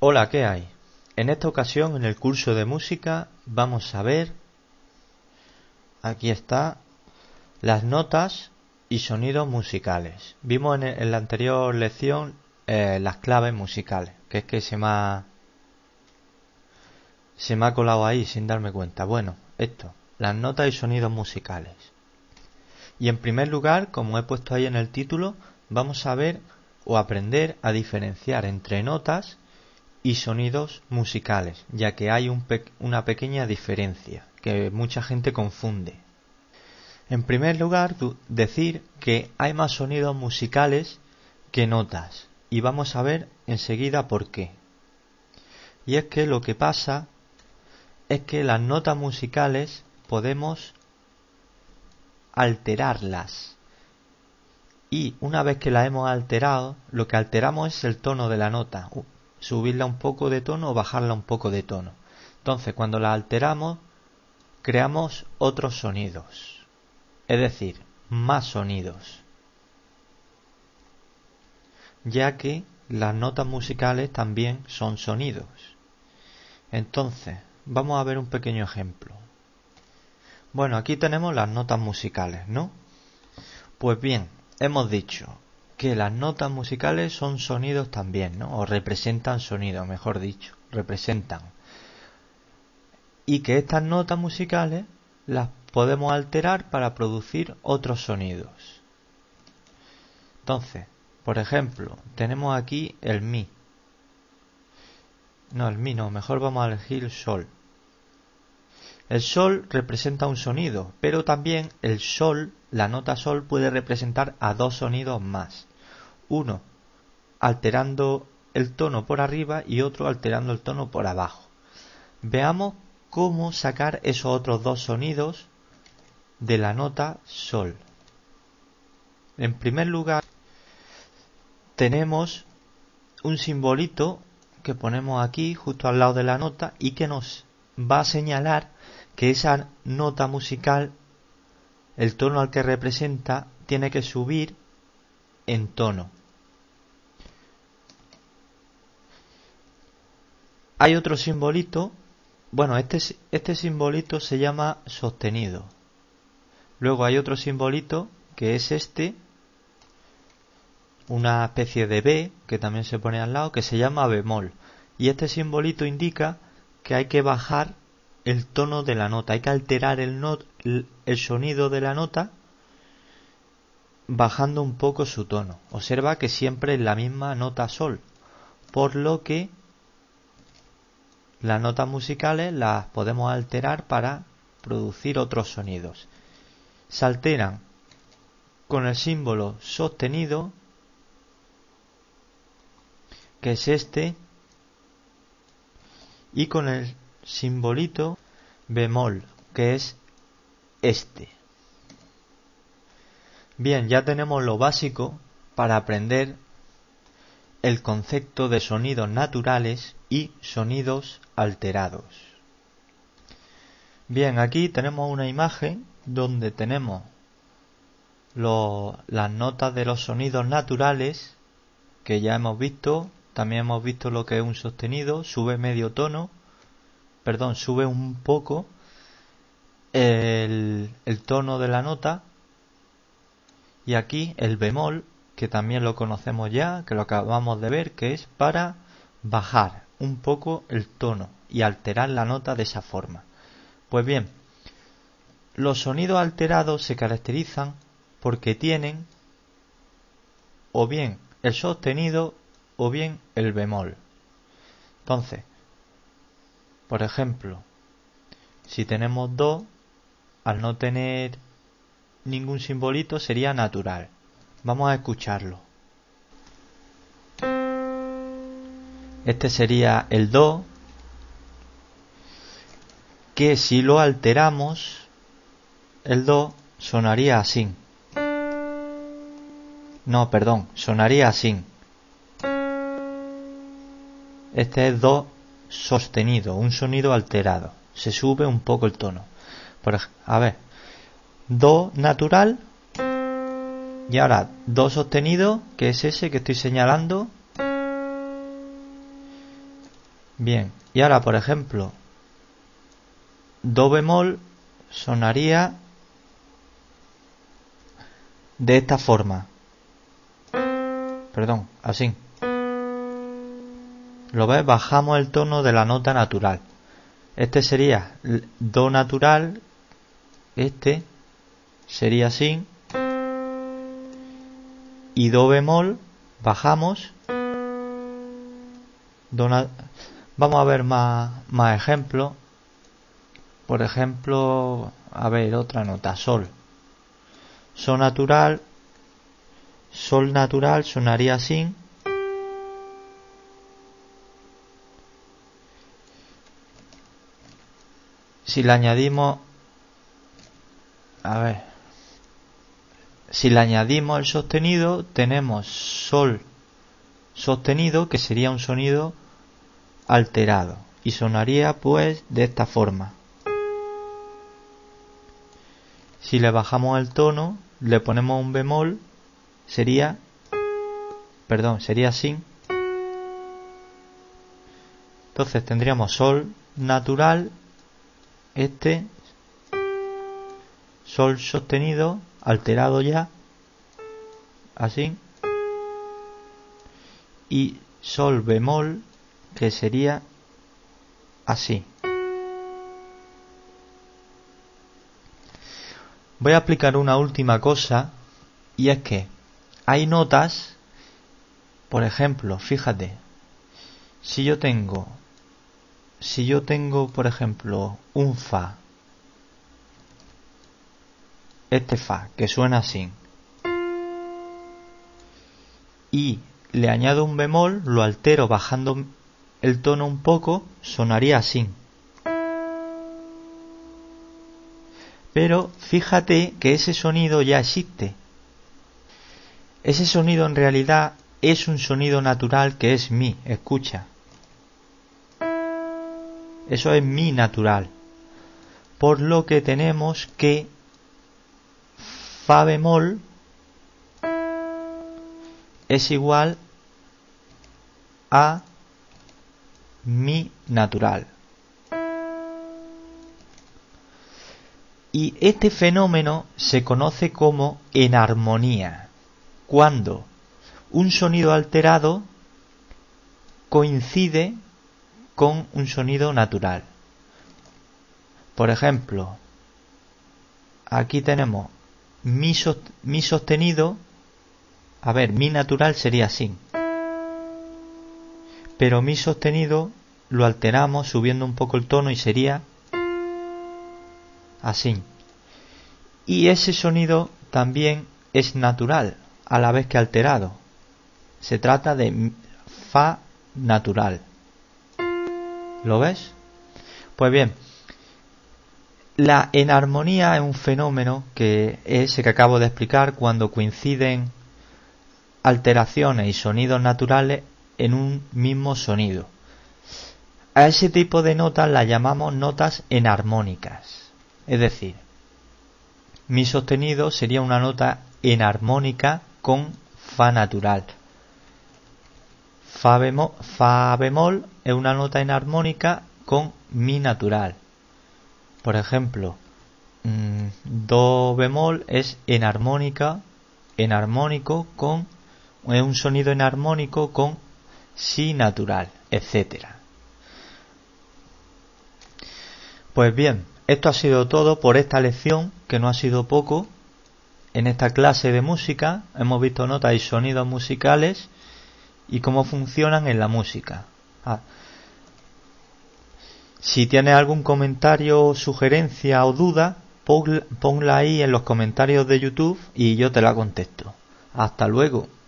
Hola, ¿qué hay? En esta ocasión, en el curso de música, vamos a ver, aquí está, las notas y sonidos musicales. Vimos en la anterior lección las claves musicales, que es que se me ha colado ahí sin darme cuenta. Bueno, esto, las notas y sonidos musicales. Y en primer lugar, como he puesto ahí en el título, vamos a ver o aprender a diferenciar entre notas y sonidos musicales, ya que hay una pequeña diferencia que mucha gente confunde. En primer lugar, decir que hay más sonidos musicales que notas, y vamos a ver enseguida por qué. Y es que lo que pasa es que las notas musicales podemos alterarlas, y una vez que las hemos alterado, lo que alteramos es el tono de la nota, subirla un poco de tono o bajarla un poco de tono. Entonces, cuando la alteramos, creamos otros sonidos, es decir, más sonidos, ya que las notas musicales también son sonidos. Entonces, vamos a ver un pequeño ejemplo. Bueno, aquí tenemos las notas musicales, ¿no? Pues bien, hemos dicho que las notas musicales son sonidos también, ¿no? O representan sonidos, mejor dicho, representan. Y que estas notas musicales las podemos alterar para producir otros sonidos. Entonces, por ejemplo, tenemos aquí el mi. No, el mi no, mejor vamos a elegir el sol. El sol representa un sonido, pero también el sol, la nota sol, puede representar a dos sonidos más. Uno alterando el tono por arriba y otro alterando el tono por abajo. Veamos cómo sacar esos otros dos sonidos de la nota sol. En primer lugar, tenemos un simbolito que ponemos aquí justo al lado de la nota y que nos va a señalar que esa nota musical, el tono al que representa, tiene que subir en tono. Hay otro simbolito, bueno, este simbolito se llama sostenido. Luego hay otro simbolito que es este, una especie de B que también se pone al lado, que se llama bemol. Y este simbolito indica que hay que bajar el tono de la nota, hay que alterar el sonido de la nota bajando un poco su tono. Observa que siempre es la misma nota sol, por lo que las notas musicales las podemos alterar para producir otros sonidos. Se alteran con el símbolo sostenido, que es este, y con el simbolito bemol, que es este. Bien, ya tenemos lo básico para aprender el concepto de sonidos naturales y sonidos alterados. Bien, aquí tenemos una imagen donde tenemos las notas de los sonidos naturales que ya hemos visto. También hemos visto lo que es un sostenido, sube medio tono, sube un poco el tono de la nota. Y aquí el bemol, que también lo conocemos ya, que lo acabamos de ver, que es para bajar un poco el tono y alterar la nota de esa forma. Pues bien, los sonidos alterados se caracterizan porque tienen o bien el sostenido o bien el bemol. Entonces, por ejemplo, si tenemos do, al no tener ningún simbolito sería natural. Vamos a escucharlo. Este sería el do, que si lo alteramos, el do sonaría así. No, perdón, sonaría así. Este es do sostenido, un sonido alterado. Se sube un poco el tono. A ver, do natural y ahora do sostenido, que es ese que estoy señalando, Bien, y ahora por ejemplo, do bemol sonaría de esta forma. Perdón, así. ¿Lo ves? Bajamos el tono de la nota natural. Este sería do natural, este sería así, y do bemol bajamos. Vamos a ver más ejemplos. Por ejemplo, a ver, otra nota, sol. Sol natural sonaría así. Si le añadimos, a ver, si le añadimos el sostenido, tenemos sol sostenido, que sería un sonido alterado, y sonaría pues de esta forma. Si le bajamos el tono, le ponemos un bemol, sería así. Entonces tendríamos sol natural, este, sol sostenido, alterado ya, así, y sol bemol, que sería así. Voy a explicar una última cosa, y es que hay notas, por ejemplo, fíjate, si yo tengo por ejemplo un fa, este fa que suena así, y le añado un bemol, lo altero bajando el tono un poco, sonaría así. Pero fíjate que ese sonido ya existe. Ese sonido en realidad es un sonido natural que es mi, escucha. Eso es mi natural. Por lo que tenemos que fa bemol es igual a mi natural. Y este fenómeno se conoce como enarmonía, cuando un sonido alterado coincide con un sonido natural. Por ejemplo, aquí tenemos mi sostenido. A ver, mi natural sería así, pero mi sostenido lo alteramos subiendo un poco el tono y sería así. Y ese sonido también es natural, a la vez que alterado. Se trata de fa natural. ¿Lo ves? Pues bien, la enarmonía es un fenómeno que es ese que acabo de explicar, cuando coinciden alteraciones y sonidos naturales en un mismo sonido. A ese tipo de notas las llamamos notas enarmónicas. Es decir, mi sostenido sería una nota enarmónica con fa natural. Fa bemol es una nota enarmónica con mi natural. Por ejemplo, do bemol es enarmónico con, es un sonido enarmónico con si natural, etcétera. Pues bien, esto ha sido todo por esta lección, que no ha sido poco. En esta clase de música hemos visto notas y sonidos musicales y cómo funcionan en la música. Si tienes algún comentario, sugerencia o duda, ponla ahí en los comentarios de YouTube y yo te la contesto. Hasta luego.